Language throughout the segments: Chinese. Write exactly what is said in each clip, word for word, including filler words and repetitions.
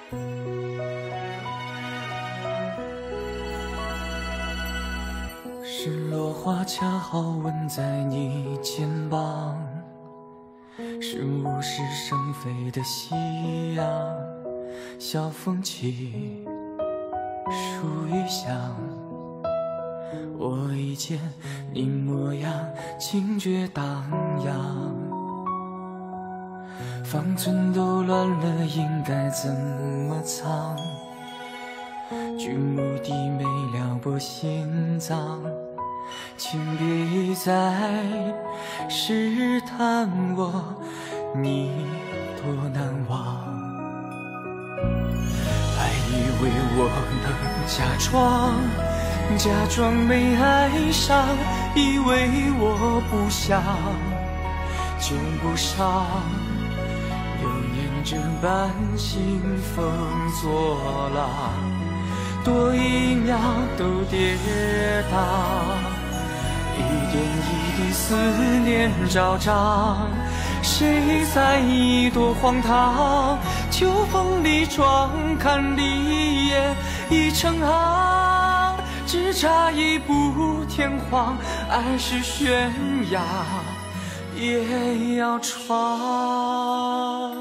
是落花恰好吻在你肩膀，是物是生非的夕阳，晓风起，树欲香。我一见你模样，惊觉荡漾，方寸都乱了，应该怎么藏？举目的美撩拨心脏，请别再试探我，你多难忘。还以为我能假装，假装没爱上，以为我不想就不伤。又念这般兴风作浪，多一秒都跌宕，一点一滴思念昭彰。谁在意多荒唐？秋风里窗看梨叶已成行，只差一步天荒，爱是悬崖也要闯。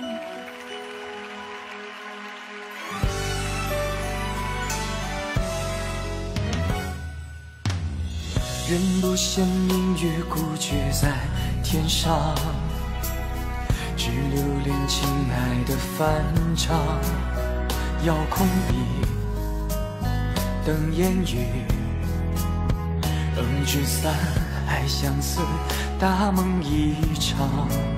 人不羡明月孤绝在天上，只留恋情爱的翻唱。遥控笔等烟雨，仍知三海相思，大梦一场。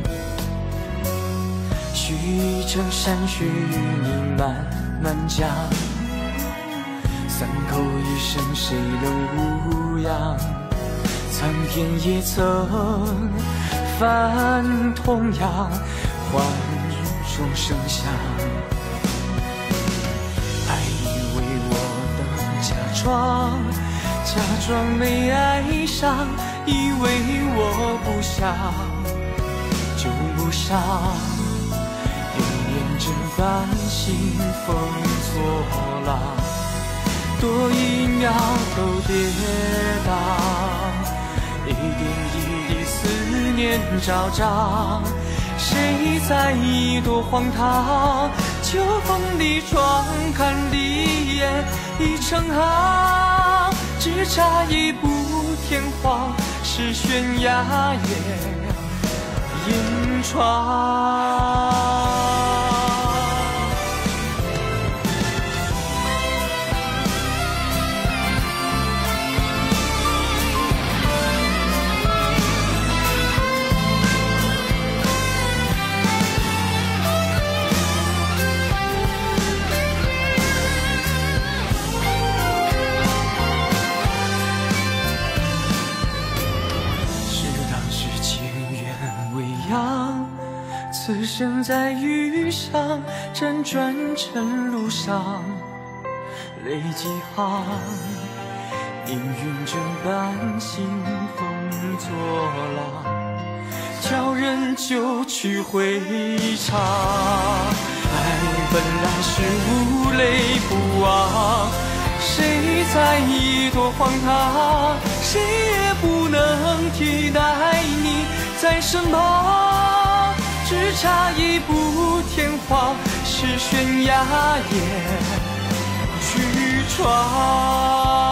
许城山水与你慢慢讲，三口一声谁能无恙？苍天也曾犯同样，幻中声响。还以为我能假装，假装没爱上，以为我不想就不伤。又念这般兴风作浪，多一秒都跌宕。一点一滴思念昭彰，谁在意多荒唐？秋风里窗看梨叶已成行，只差一步天荒，是悬崖也硬闯。此生在遇上，辗转尘路上，泪几行。命运这般兴风作浪，叫人就去回肠。爱本来是无泪不忘，谁在意多荒唐？谁也不能替代你在身旁，只差一步天荒，是悬崖也去闯。